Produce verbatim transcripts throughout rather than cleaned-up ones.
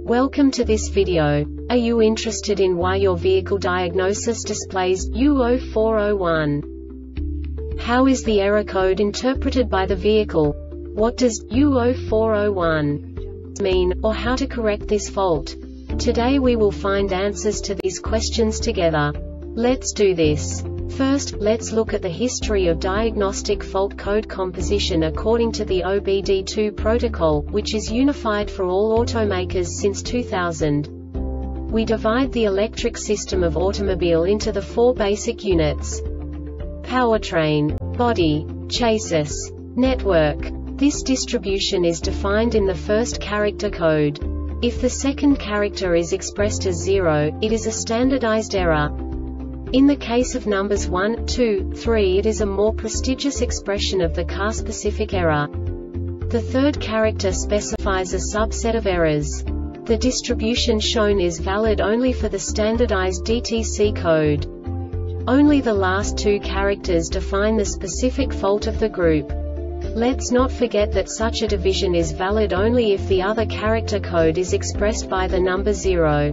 Welcome to this video. Are you interested in why your vehicle diagnosis displays U zero four zero one? How is the error code interpreted by the vehicle? What does U zero four zero one mean, or how to correct this fault? Today we will find answers to these questions together. Let's do this. First, let's look at the history of diagnostic fault code composition according to the O B D two protocol, which is unified for all automakers since two thousand. We divide the electric system of automobile into the four basic units: powertrain, body, chassis, network. This distribution is defined in the first character code. If the second character is expressed as zero, it is a standardized error. In the case of numbers one, two, three, it is a more prestigious expression of the car-specific error. The third character specifies a subset of errors. The distribution shown is valid only for the standardized D T C code. Only the last two characters define the specific fault of the group. Let's not forget that such a division is valid only if the other character code is expressed by the number zero.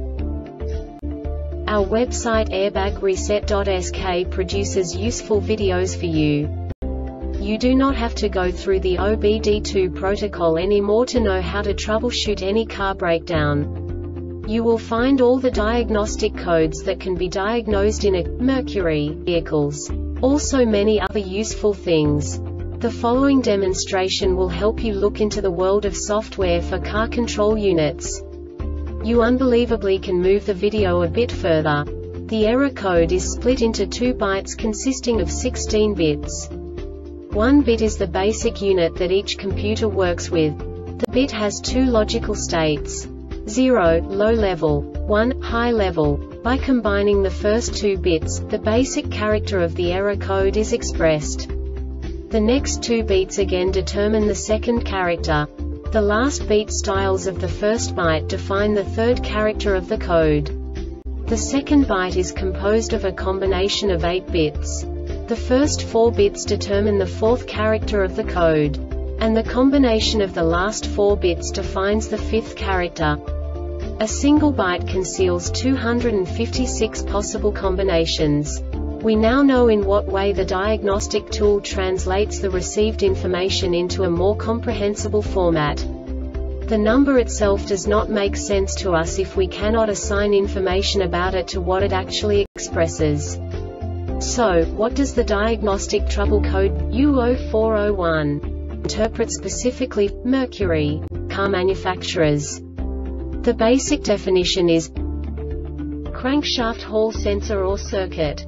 Our website airbag reset dot S K produces useful videos for you. You do not have to go through the O B D two protocol anymore to know how to troubleshoot any car breakdown. You will find all the diagnostic codes that can be diagnosed in a Mercury vehicles. Also many other useful things. The following demonstration will help you look into the world of software for car control units. You unbelievably can move the video a bit further. The error code is split into two bytes consisting of sixteen bits. One bit is the basic unit that each computer works with. The bit has two logical states: zero, low level, one, high level. By combining the first two bits, the basic character of the error code is expressed. The next two bits again determine the second character. The last beat styles of the first byte define the third character of the code. The second byte is composed of a combination of eight bits. The first four bits determine the fourth character of the code. And the combination of the last four bits defines the fifth character. A single byte conceals two hundred fifty-six possible combinations. We now know in what way the diagnostic tool translates the received information into a more comprehensible format. The number itself does not make sense to us if we cannot assign information about it to what it actually expresses. So, what does the diagnostic trouble code U zero four zero one interpret specifically for Mercury car manufacturers? The basic definition is crankshaft hall sensor or circuit.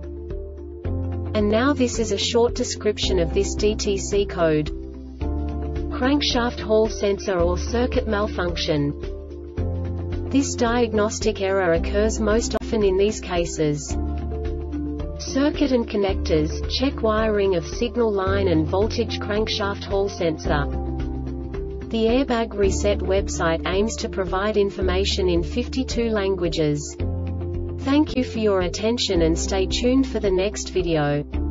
And now this is a short description of this D T C code. Crankshaft hall sensor or circuit malfunction. This diagnostic error occurs most often in these cases: circuit and connectors, check wiring of signal line and voltage, crankshaft hall sensor. The Airbag Reset website aims to provide information in fifty-two languages. Thank you for your attention and stay tuned for the next video.